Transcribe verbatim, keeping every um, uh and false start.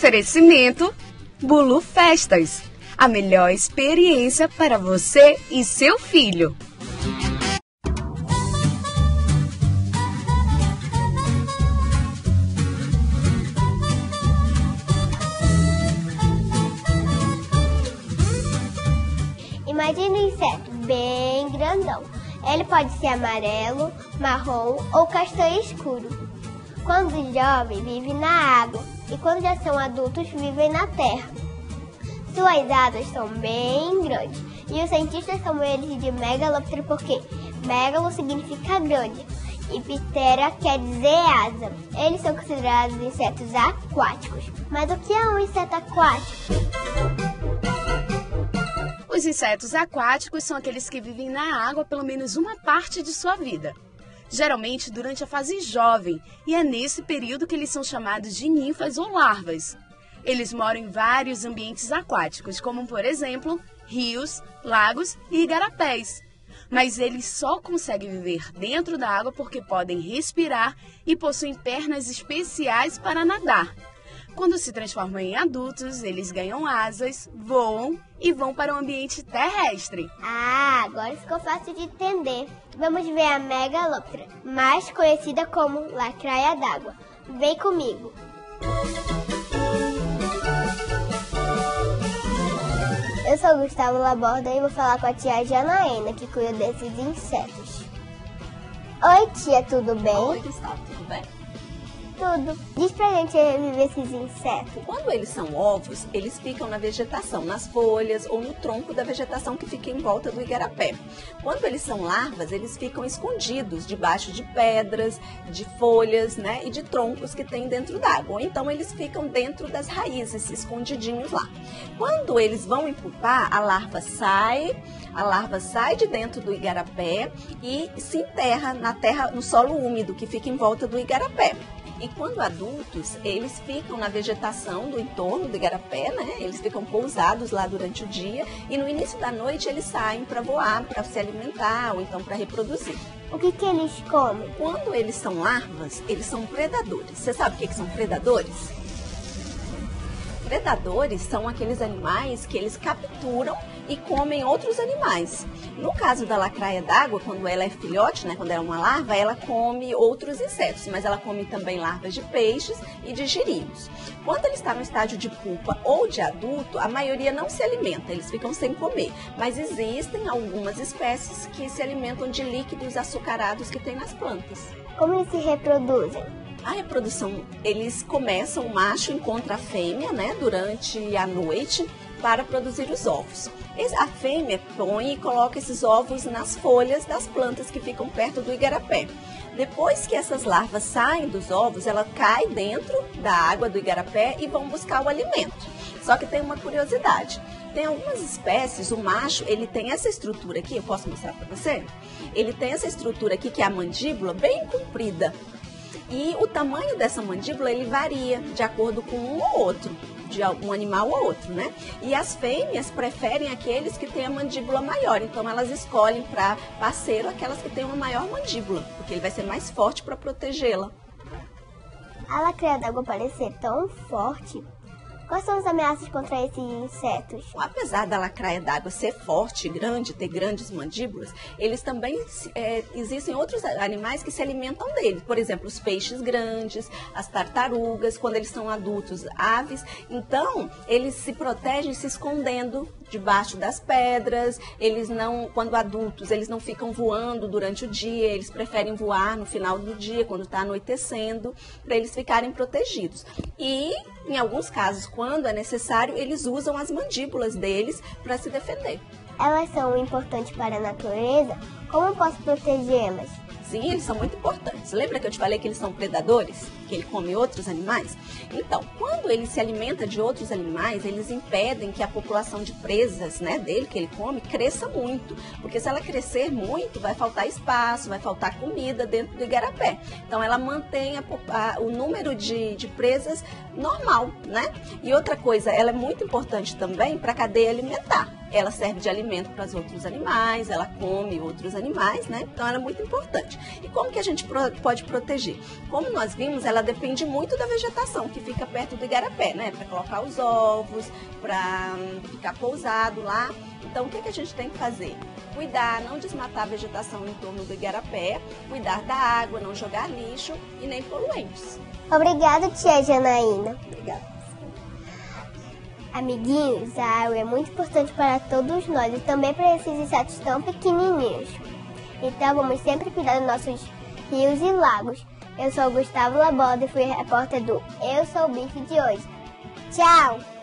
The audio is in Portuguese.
Oferecimento Bulu Festas, a melhor experiência para você e seu filho. Imagine um inseto bem grandão. Ele pode ser amarelo, marrom ou castanho escuro. Quando jovem, vive na água e quando já são adultos, vivem na terra. Suas asas são bem grandes e os cientistas chamam eles de megalóptero porque megalo significa grande e ptera quer dizer asa. Eles são considerados insetos aquáticos. Mas o que é um inseto aquático? Os insetos aquáticos são aqueles que vivem na água pelo menos uma parte de sua vida, geralmente durante a fase jovem, e é nesse período que eles são chamados de ninfas ou larvas. Eles moram em vários ambientes aquáticos, como por exemplo, rios, lagos e igarapés. Mas eles só conseguem viver dentro da água porque podem respirar e possuem pernas especiais para nadar. Quando se transformam em adultos, eles ganham asas, voam e vão para o ambiente terrestre. Ah, agora ficou fácil de entender. Vamos ver a megalóptera, mais conhecida como lacraia d'água. Vem comigo. Eu sou Gustavo Laborda e vou falar com a tia Janaína, que cuida desses insetos. Oi, tia, tudo bem? Oi, Gustavo, tudo bem? Tudo. Diz pra gente reviver esses insetos. Quando eles são ovos, eles ficam na vegetação, nas folhas ou no tronco da vegetação que fica em volta do igarapé. Quando eles são larvas, eles ficam escondidos debaixo de pedras, de folhas, né, e de troncos que tem dentro d'água. Ou então eles ficam dentro das raízes, escondidinhos lá. Quando eles vão empupar, a larva sai, a larva sai de dentro do igarapé e se enterra na terra, no solo úmido que fica em volta do igarapé. E quando adultos, eles ficam na vegetação do entorno do igarapé, né? Eles ficam pousados lá durante o dia e no início da noite eles saem para voar, para se alimentar ou então para reproduzir. O que que eles comem? Quando eles são larvas, eles são predadores. Você sabe o que que são predadores? Predadores são aqueles animais que eles capturam e comem outros animais. No caso da lacraia d'água, quando ela é filhote, né, quando ela é uma larva, ela come outros insetos, mas ela come também larvas de peixes e de girinos. Quando ele está no estágio de pupa ou de adulto, a maioria não se alimenta, eles ficam sem comer. Mas existem algumas espécies que se alimentam de líquidos açucarados que tem nas plantas. Como eles se reproduzem? A reprodução, eles começam, o macho encontra a fêmea, né, durante a noite para produzir os ovos. A fêmea põe e coloca esses ovos nas folhas das plantas que ficam perto do igarapé. Depois que essas larvas saem dos ovos, ela cai dentro da água do igarapé e vão buscar o alimento. Só que tem uma curiosidade. Tem algumas espécies, o macho, ele tem essa estrutura aqui, eu posso mostrar para você? Ele tem essa estrutura aqui, que é a mandíbula, bem comprida. E o tamanho dessa mandíbula, ele varia de acordo com um ou outro, de um animal ou outro, né? E as fêmeas preferem aqueles que têm a mandíbula maior, então elas escolhem para parceiro aquelas que têm uma maior mandíbula, porque ele vai ser mais forte para protegê-la. A lacraia d'água parece ser tão forte. Quais são as ameaças contra esses insetos? Apesar da lacraia d'água ser forte, grande, ter grandes mandíbulas, eles também é, existem outros animais que se alimentam dele. Por exemplo, os peixes grandes, as tartarugas, quando eles são adultos, aves. Então, eles se protegem se escondendo debaixo das pedras. Eles não, quando adultos, eles não ficam voando durante o dia. Eles preferem voar no final do dia, quando está anoitecendo, para eles ficarem protegidos. E, em alguns casos, quando é necessário, eles usam as mandíbulas deles para se defender. Elas são importantes para a natureza? Como eu posso protegê-las? Sim, eles são muito importantes. Lembra que eu te falei que eles são predadores? Que ele come outros animais? Então, quando ele se alimenta de outros animais, eles impedem que a população de presas, né, dele, que ele come, cresça muito. Porque se ela crescer muito, vai faltar espaço, vai faltar comida dentro do igarapé. Então, ela mantém a, a, o número de, de presas normal, né? E outra coisa, ela é muito importante também para a cadeia alimentar. ela serve de alimento para os outros animais, ela come outros animais, né? Então ela é muito importante. E como que a gente pode proteger? Como nós vimos, ela depende muito da vegetação que fica perto do igarapé, né? Para colocar os ovos, para ficar pousado lá. Então o que, que a gente tem que fazer? Cuidar, não desmatar a vegetação em torno do igarapé, cuidar da água, não jogar lixo e nem poluentes. Obrigada, tia Janaína. Obrigada. Amiguinhos, a água é muito importante para todos nós e também para esses insetos tão pequenininhos. Então vamos sempre cuidar dos nossos rios e lagos. Eu sou o Gustavo Laborda e fui repórter do Eu Sou o Bife de hoje. Tchau!